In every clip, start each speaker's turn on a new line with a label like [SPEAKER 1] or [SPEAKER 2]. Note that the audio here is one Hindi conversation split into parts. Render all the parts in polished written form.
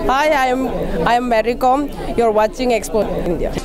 [SPEAKER 1] Hi, I am Mary Com. You're watching Expo India.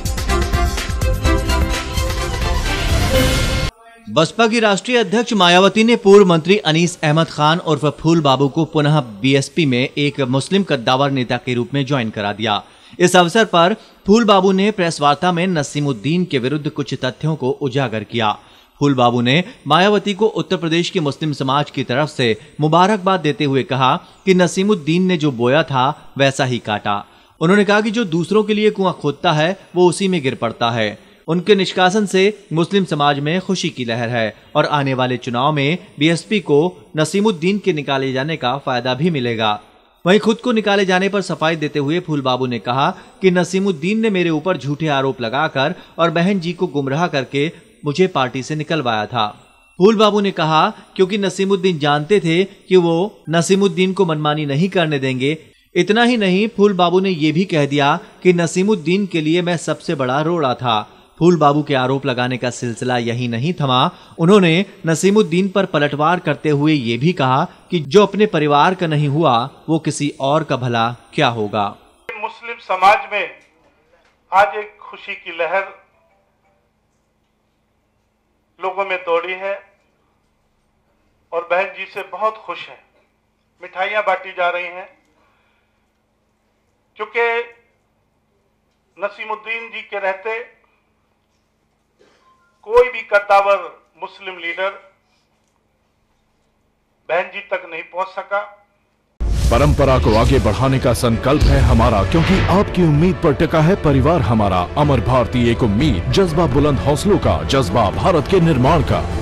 [SPEAKER 2] Baspa की राष्ट्रीय अध्यक्ष मायावती ने पूर्व मंत्री अनीस अहमद खान उर्फ फूल बाबू को पुनः बीएसपी में एक मुस्लिम कद्दावर नेता के रूप में ज्वाइन करा दिया। इस अवसर पर फूल बाबू ने प्रेस वार्ता में नसीमुद्दीन के विरुद्ध कुछ तथ्यों को उजागर किया। फूल बाबू ने मायावती को उत्तर प्रदेश के मुस्लिम समाज की तरफ से मुबारकबाद देते हुए कहा कि नसीमुद्दीन ने जो बोया था वैसा ही काटा। उन्होंने कहा कि जो दूसरों के लिए कुआं खोदता है वो उसी में गिर पड़ता है। उनके निष्कासन से मुस्लिम समाज में खुशी की लहर है और आने वाले चुनाव में बीएसपी को नसीमुद्दीन के निकाले जाने का फायदा भी मिलेगा। वहीं खुद को निकाले जाने पर सफाई देते हुए फूल बाबू ने कहा कि नसीमुद्दीन ने मेरे ऊपर झूठे आरोप लगाकर और बहन जी को गुमराह करके मुझे पार्टी से निकलवाया था। फूल बाबू ने कहा क्योंकि नसीमुद्दीन जानते थे कि वो नसीमुद्दीन को मनमानी नहीं करने देंगे। इतना ही नहीं, फूल बाबू ने ये भी कह दिया कि नसीमुद्दीन के लिए मैं सबसे बड़ा रोड़ा था। फूल बाबू के आरोप लगाने का सिलसिला यही नहीं थमा। उन्होंने नसीमुद्दीन पर पलटवार करते हुए ये भी कहा कि जो अपने परिवार का नहीं हुआ वो किसी और का भला क्या होगा।
[SPEAKER 3] मुस्लिम समाज में आज एक खुशी की लहर लोगों में दौड़ी है और बहन जी से बहुत खुश है। मिठाइयां बांटी जा रही हैं क्योंकि नसीमुद्दीन जी के रहते कोई भी कद्दावर मुस्लिम लीडर बहन जी तक नहीं पहुंच सका।
[SPEAKER 4] परंपरा को आगे बढ़ाने का संकल्प है हमारा, क्योंकि आपकी उम्मीद पर टिका है परिवार हमारा। अमर भारती एक उम्मीद, जज्बा बुलंद हौसलों का, जज्बा भारत के निर्माण का।